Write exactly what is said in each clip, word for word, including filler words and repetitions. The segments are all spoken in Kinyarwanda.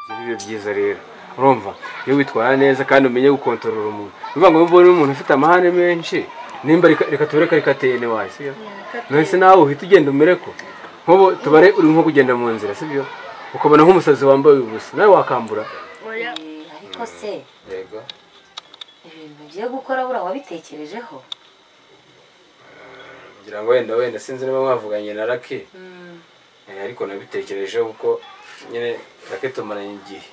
ibyo byiza rero urumva iyo witwara neza kandi umenye gukontorora umuntu bivuga ngo mbone umuntu ufite amahane menshi nimba reka tureka reka teye ne wasi nese nawe uhita ugenda umereko nkobo tubare uri nko kugenda mu nzira sibyo ukabona nk'umusazi wambaye ubusa nawe wakambura oya ariko se yego ibintu ugiye gukora bura wabitekerejeho ngira ngo wenda wenda sinzi niba mwavuganye na Raki ariko nabitekerejeho kuko nyine Raki tumaranye igihe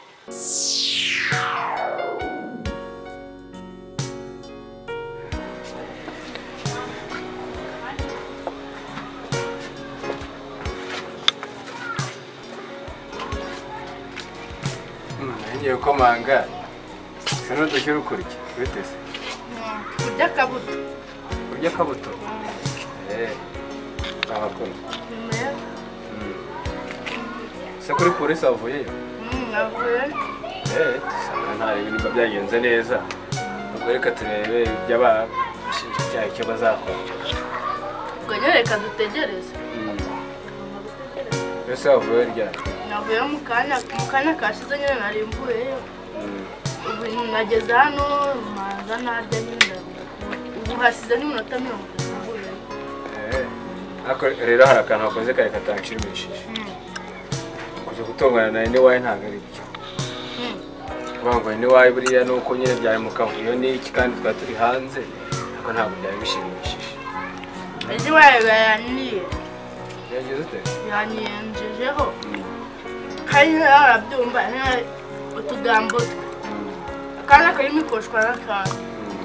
ngiye komanga sino dushyira ukurya bitese kurya kabuto kurya kabuto eh abakora se kuri polisi avuye navuye eh nta ibintu byagenze neza ubwo reka turebe byaba shinja icyo bazakora ubwo nyereka dutegereze ese avuye rya navuye mu kanya mu kanya kashize nyine narimbuyeyo ubu nageze hano manza narya nyine ubu hasize n'iminota mirongo itatu eh ako rero hari akantu wakoze kare katanshimishije kujya gutongana na ine waye ntago ari byo bangwa ine waye buriya nuko nyine byari mu kavuyo n'iki kandi twa turi hanze ariko ntabwo byari bishimishije ine waye yaniye yageze ute yanyenjejeho kandi arabyumva utugambo kandi akarimo ikoshwa n'akantu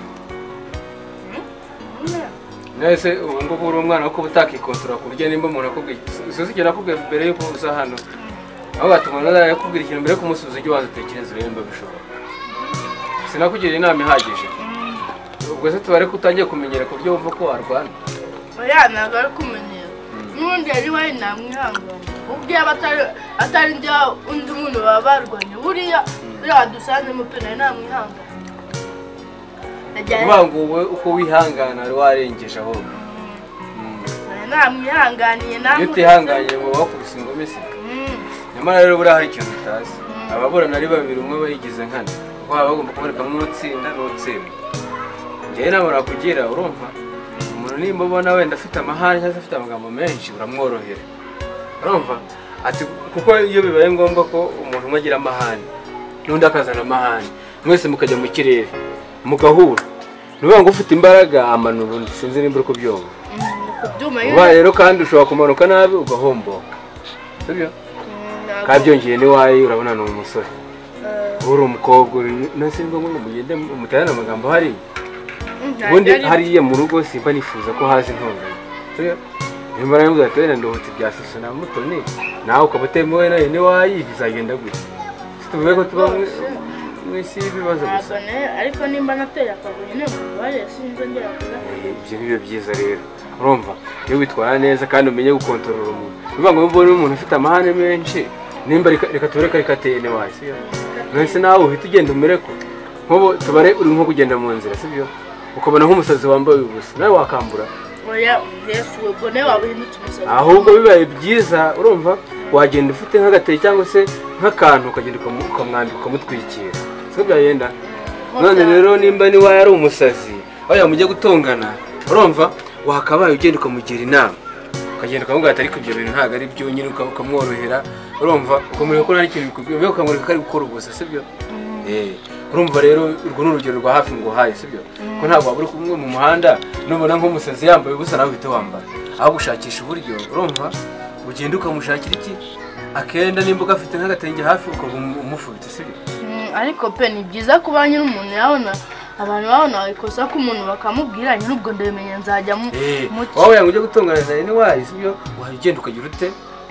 nese ubu ngubu uri umwana wo kuba utakikontorora ku buryo nimba umuntu akubwiye usuze ikintu akubwiye mbere y'uko uza hano aho batuma nawe yakubwira ikintu mbere yo kumusubiza ujye ubanza utekereza urebe nimba bishoboka sinakugira inama ihagije ubwo se tubare ko utangiye kumenyera ku buryo wumva ko warwana oya ntabwo ari kumenyera n'ubundi yari wayi namwihangana ubwo yaba atari njya undi muntu baba barwanye buriya buriya wadusanzemo pe nawe namwihangana uvuga ngo wowe uko wihangana wari warengeje aho namwihanganiye namwe iyo utihanganye ngo wakubise ingome se nyamara rero buriya hari ikintu utazi ababurana ari babiri umwe bayigize nkana kuko baba bagomba kubonekamo n'utsinda n'utsinda njyewe inama nakugira urumva umuntu nimba ubona wenda afite amahane cyangwa afite amagambo menshi uramworohera urumva ati kuko iyo bibaye ngombwa ko umuntu umwe agira amahane n'undi akazana amahane mwese mukajya mu kirere mugahura nuvuga ngo ufite imbaraga amanuru sinzi nimba uko byumva uba rero kandi ushobora kumanuka nabi ugahomboka sibyo kandi byongeye niwaye urabona ni umusore uri umukobwa nasi ngombwa ngo mugende muterane amagambo hari ubundi hariya mu rugo simba nifuza ko haza intonganya sibyo nimba nawe uzatubera ndohotse bya soso na mutoni nawe ukaba utemewe nayo niwaye bizagenda gute tuvuge ko tuba mwisi ibibazo gusa ariko nimba nateye akavuyo ntabwo bari sinzi ngera kure ibyo nibyo byiza rero urumva iyo witwara neza kandi umenye gukontorora umuntu bivuga ngo mbone umuntu ufite amahane menshi nimba reka tureka reka teye ne wasi nese nawe uhita ugenda umereko nkobo tubare uri nko kugenda mu nzira sibyo ukabona nk'umusazi wambaye ubusa nawe wakambura oya yesu ubwo nawe wabihindutse umusazi ahubwo bibaye byiza urumva wagenda ufite nk'agateye cyangwa se nk'akantu ukagenda ukamwambika ukamutwikira siko byagenda none rero nimba ni waye ari umusazi aho yamujye gutongana urumva wakabaye ugenda ukamugira inama ukagenda ukamubwira ati ariko ibyo bintu ntabwo ari byo nyine ukamworohera urumva ukamureka ko nari ikintu bikubwiye mbega ukamureka ko ari gukora ubusa sibyo eh urumva rero urwo ni urugero rwa hafi ngo haye sibyo ko ntabwo wabura kumwe mu muhanda nubona nk'umusazi yambaye ubusa nawe uhita wambara aho gushakisha uburyo urumva ugenda ukamushakira iki akenda nimba ugafite nk'agatenge hafi ukaba umufubitse sibyo ariko pe ni byiza kuba nyine umuntu yabona abantu babona ikosa ko umuntu bakamubwira nyine ubwo ndabimenya nzajya mu wowe yangu ujye gutongana na ine wayi sibyo wagenda ukagira ute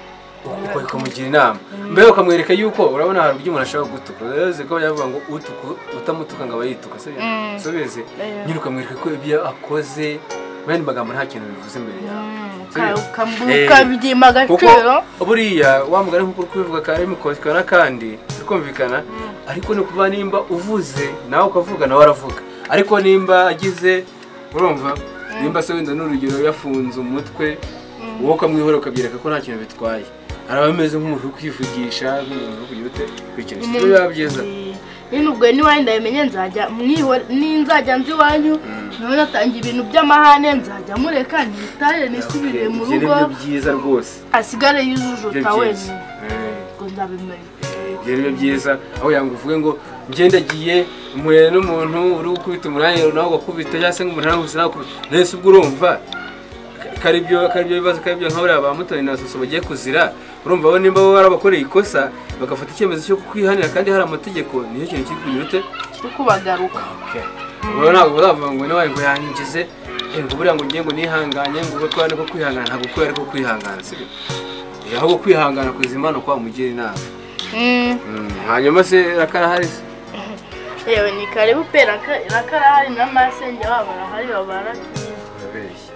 ukamugira inama mbere ukamwereka yuko urabona hari uburyo umuntu ashobora gutuka rero ko bavuga ngo utuku utamutuka ngo abayituka sibyo sobeze nyine ukamwereka ko ibyo akoze bene magambo nta kintu bivuze imbere yawe ukambuka bigima agaciro buriya wamugana nkuko kubivuga kandi mukoshyana kandi bikumvikana ariko ni kuva nimba uvuze nawe ukavuga nawe aravuga ariko nimba agize urumva nimba se wenda n'urugero yafunze umutwe wowe ukamwihora ukabyereka ko nta kintu bitwaye araba ameze nk'umuntu kwivugisha nk'umuntu kugira ute kwikinisha ibyo biba byiza nyine ubwo niwaye ndabimenye nzajya ninzajya nzi iwanyu nawe natangiye ibintu by'amahane nzajya mureka nitaye nisubire mu rugo ibyo byiza rwose asigare yuzujuta wenyine ngo ndabimenye ibyo ni byiza aho yanga uvuge ngo ngendagiye umuhere n'umuntu uri gukubita umuranye nawe ugakubita cyangwa se nk'umuntu aranguse nawe nese ubwo urumva kari byo kari byo bibazo kari byo nka buriya ba Mutoni na Soso bagiye kuzira urumva bo nimba bo barabakoreye ikosa bagafata icyemezo cyo kwihanira kandi hari amategeko niyo kintu kiri kugira ute cyo kubagaruka ubwo ntabwo uzavuga ngo nawe ngo yangize ngo buriya ngo ngiye ngo nihanganye ngo uko twari ko kwihangana ntabwo ko yari ko kwihangana sibyo ahubwo kwihangana kwizimana kwa mugira inama hanyuma se rakarahari se yewe ni karibu pe rakarahari n'amasenge wabo arahari babarakiye urabeshya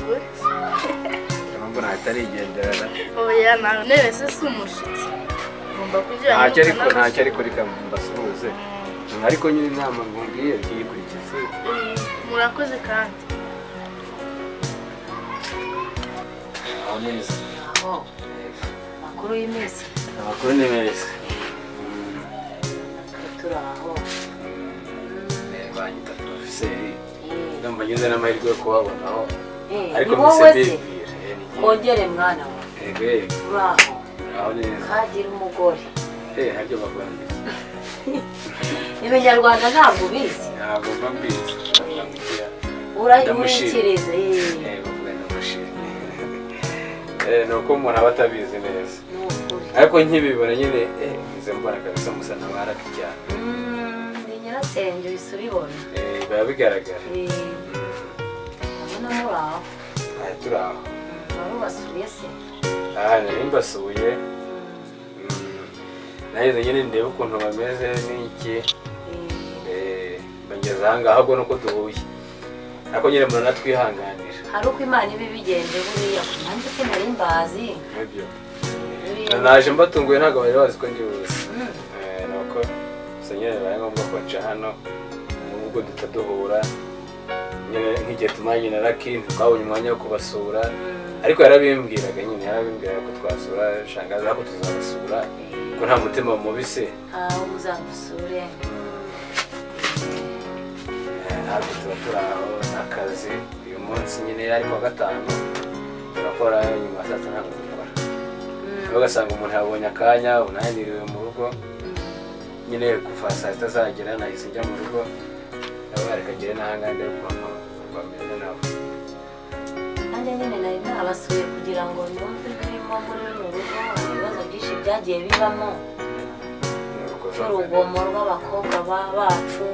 mbona atarigendera oya nawe nese si umushitsi ngomba kugira ntacyo ariko ntacyo ariko reka mbasuhuze ariko nyine inama ngumbwiye kiyikurikiza murakoze kandi aho neza aho makuru y'iminsi amakuru ni meza turi aho banyita profeseri ndumva nyuze n'amahirwe yo kubabonaho ariko mbese kongere mwana wawe yego yego uraho aho neza kagira umugore eh haryo bagwanda Ibinyarwanda ntabwo ubizi ntabwo mbizi urayikiriza eh bavuga ndamushimye eh nuko umuntu aba atabizi neza ariko nkibibona nyine eh ngize mbona kabisa musa na mwaraka cyane ni nyirasenge bisubibona eh biba bigaragara eh abona muraho aya turaho bari basubiye se aha nari mbasuye naheze nyine ndebe ukuntu bameze n'iki eh bangeza hanga ahubwo nuko duhuye ako nyine murana twihanganira hari uko Imana ibi bigenze buriya nanjye se nari mbazi nibyo naje mbatunguye ntago bari bazi ko ndi buze eh nuko senyere baye ngombwa ko nca hano ubwo dutaduhura nyine nk'igihe tumanye na Lucky twabonye umwanya wo kubasura ariko yarabimbwiraga nyine yarabimbwiraga ko twasura shangaza ko tuzabasura ko nta mutima mubi se ah uzandusure ntabwo tuba turaho n'akazi uyu munsi nyine yari mu gatanu turakora nyuma ya saa sita ntabwo dukora ugasanga umuntu yabonye akanya unaniriwe mu rugo nyine kuva saa sita zagera nahise njya mu rugo nawe arekagire n'ahangande ukuntu bameze nabo nanjye nyine nari nabasuye kugira ngo numve ibirimo muri runo rugo ibibazo byinshi byagiye bibamo urugomo rw'abakobwa bacu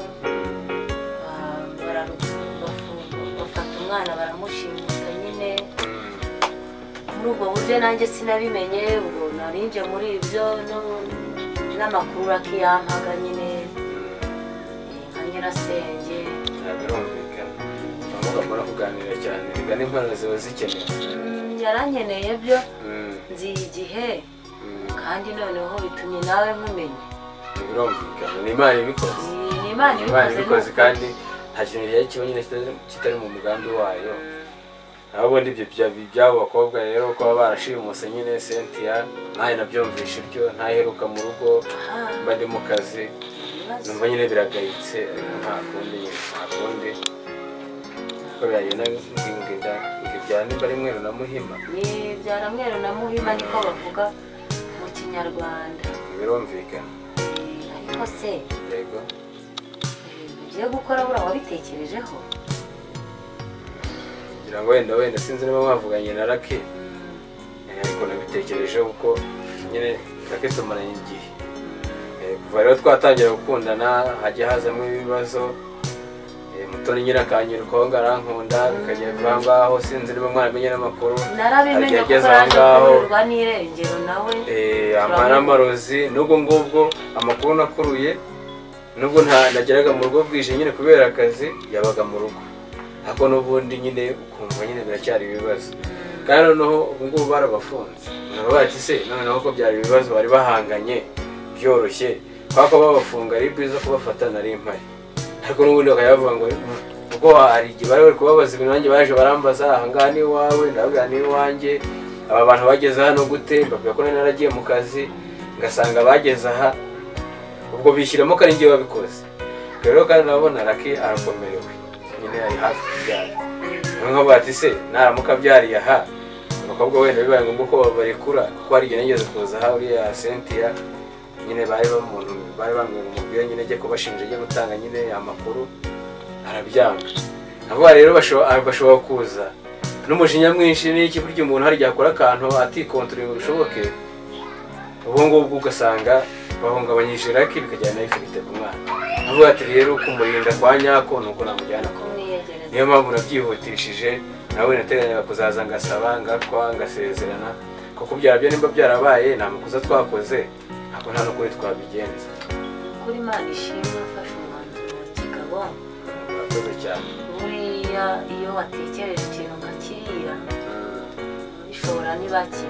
bafata umwana baramushimuta nyine muri ubwo buryo nanjye sinabimenye ubwo narinje muri ibyo n'amakuru akiyampaga nyine nka nyirasenge birumvikana bamugomba kuganira cyane bigana impano ziba zikenewe yarankeneye byo nzi igihe kandi noneho bitumye nawe nkumenya birumvikana ni Imana ibikoze ni Imana ibikoze kandi nta kintu yari kiba nyine kitari mu mugambi wayo nabundi ibyo by'abo bakobwa rero ko barashimuse nyine Cynthia nawe nabyumvisha ibyo ntaheruka mu rugo mba ndi mu kazi numva nyine biragayitse nta kundi nta kundi ko byagenda ngingida ngibya nimba ari Mweru na Muhima ni byara Mweru na Muhima niko bavuga mu Kinyarwanda birumvikana ariko se yego ugiye gukora bura wabitekerejeho kugira ngo wenda wenda sinzi niba mwavuganye na Lucky ariko nabitekerejeho kuko nyine Lucky tumaranye igihe kuva rero twatangira gukundana hajya hazamo ibibazo Mutoni nyine akanyirukaho ngo arankunda bikagera kuva ngaho sinzi niba mwaramenye n'amakuru narabimenye ko arakurwa n'irengero nawe amara amarozi n'ubwo ngubwo amakuru nakuruye nubwo nageraga mu rugo bwije nyine kubera akazi yabaga mu rugo ariko n'ubundi nyine ukumva nyine biracyari ibibazo kandi noneho ubu ngubu barabafunze nabo bati se noneho ko byari ibibazo bari bahanganye byoroshye kwako babafunga ari byiza kubafata nari impari ariko n'ubundi bakayavuga ngo kuko hari igihe bari bari kubabaza ibintu nanjye baje barambaza aha ngaha ni iwawe ndavuga ni iwanjye aba bantu bageze hano gute mbabwira ko naragiye mu kazi ngasanga bageze aha ubwo bishyiramo ko ari njye wabikoze rero kandi nabona Lucky arakomerewe nyine ari hafi kubyara nko bati se naramuka byariye aha abakobwa wenda bibaye ngombwa ko babarekura kuko hari igihe nigeze kuza aha uriya Cynthia nyine bari bamuntu bari bamwe mu mubwira nyine ajye kubashinja ajye gutanga nyine amakuru arabyanga nabo rero bashobora kuza n'umujinya mwinshi n'iki buryo umuntu hari yakora akantu atikontorera bishoboke ubu ngubwo ugasanga bahungabanyije Lucky bikajyana ifite ku mwana avuga ati rero kumurinda kwa nyako nuko namujyana ko niyo mpamvu nabyihutishije nawe nateganyaga kuzaza ngasaba ngakwa ngasezerana kuko byara byo nimba byarabaye nta makosa twakoze ntabwo nta n'ukuri twabigenza kuri Imana ishimwe afashe umwanzuro wa kigabo murakoze cyane buriya iyo watekereje ikintu nka kiriya bishobora n'ibaki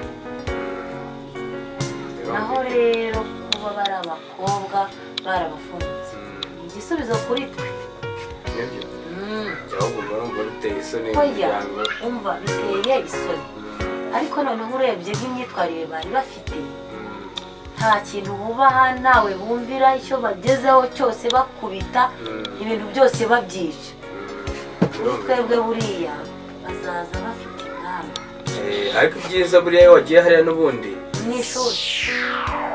naho rero kuba bari abakobwa barabafunze ni igisubizo kuri twe nibyo ahubwo urumva biteye isoni umuryango umva biteye isoni ariko noneho urebye nk'imyitwarire bari bafite nta kintu bubaha nawe bumvira icyo bagezeho cyose bakubita ibintu byose babyica kuri twebwe buriya bazaza bafite ingamba ariko ibyiza buriya iyo wagiye hariya n'ubundi ni ishuri